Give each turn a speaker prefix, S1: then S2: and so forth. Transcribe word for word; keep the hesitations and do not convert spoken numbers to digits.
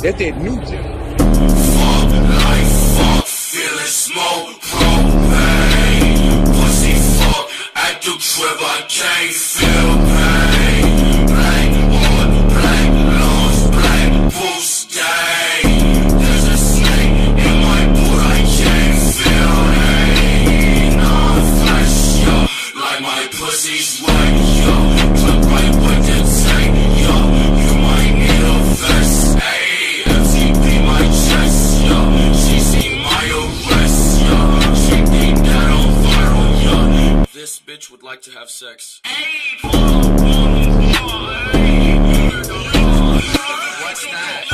S1: That's that new gym.
S2: Fuck like fuck, feeling smoke, propane. Pussy fuck, at the crib I can't feel pain. Black on black lungs, black boost gang. There's a snake in my boot, I can't feel pain. I'm flesh, yo, like my pussy's wet, yo. Clip right with the tank, yo. You might need a vest, ayy. F T P my chest, yo. She seen my arrest, yo. She think that I'm viral, yo. This bitch would like to have sex. Ayy, what's that?